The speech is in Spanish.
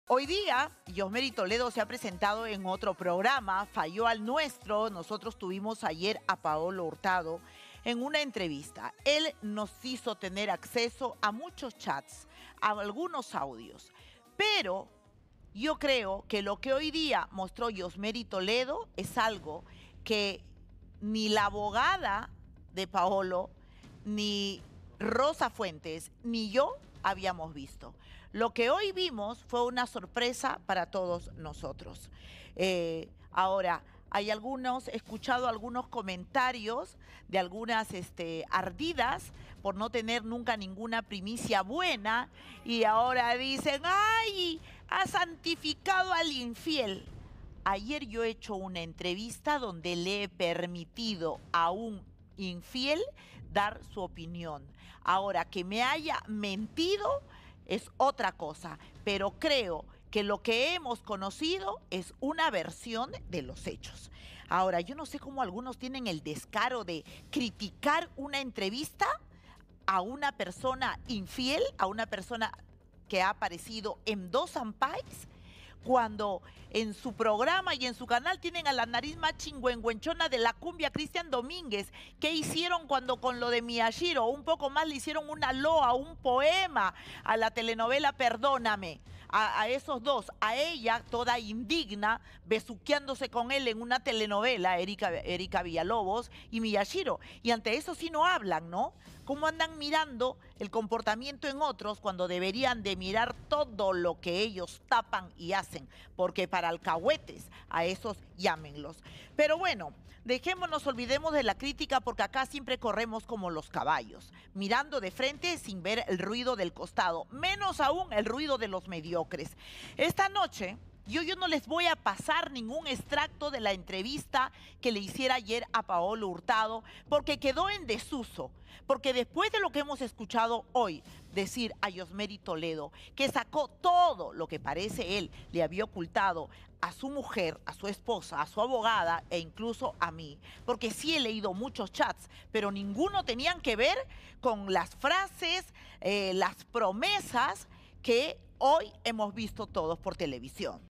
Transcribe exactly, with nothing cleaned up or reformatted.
Hoy día, Yosmery Toledo se ha presentado en otro programa, falló al nuestro. Nosotros tuvimos ayer a Paolo Hurtado en una entrevista. Él nos hizo tener acceso a muchos chats, a algunos audios, pero yo creo que lo que hoy día mostró Yosmery Toledo es algo que ni la abogada de Paolo, ni Rosa Fuentes, ni yo habíamos visto. Lo que hoy vimos fue una sorpresa para todos nosotros. Eh, ahora, hay algunos, he escuchado algunos comentarios de algunas este, ardidas por no tener nunca ninguna primicia buena y ahora dicen, ¡ay! Ha santificado al infiel. Ayer yo he hecho una entrevista donde le he permitido a un infiel dar su opinión. Ahora, que me haya mentido es otra cosa, pero creo que lo que hemos conocido es una versión de los hechos. Ahora, yo no sé cómo algunos tienen el descaro de criticar una entrevista a una persona infiel, a una persona que ha aparecido en dos ampais, cuando en su programa y en su canal tienen a la nariz más chingüengüenchona de la cumbia, Cristian Domínguez. ¿Qué hicieron cuando con lo de Miyashiro? Un poco más le hicieron una loa, un poema a la telenovela Perdóname. A, a esos dos, a ella toda indigna, besuqueándose con él en una telenovela, Erika, Erika Villalobos y Miyashiro. Y ante eso sí no hablan, ¿no? ¿Cómo andan mirando el comportamiento en otros cuando deberían de mirar todo lo que ellos tapan y hacen? Porque para alcahuetes a esos llámenlos. Pero bueno, dejémonos, olvidemos de la crítica porque acá siempre corremos como los caballos, mirando de frente sin ver el ruido del costado, menos aún el ruido de los mediocres. Esta noche Yo, yo no les voy a pasar ningún extracto de la entrevista que le hiciera ayer a Paolo Hurtado, porque quedó en desuso. Porque después de lo que hemos escuchado hoy decir a Yosmery Toledo, que sacó todo lo que parece él le había ocultado a su mujer, a su esposa, a su abogada e incluso a mí, porque sí he leído muchos chats, pero ninguno tenían que ver con las frases, eh, las promesas que hoy hemos visto todos por televisión.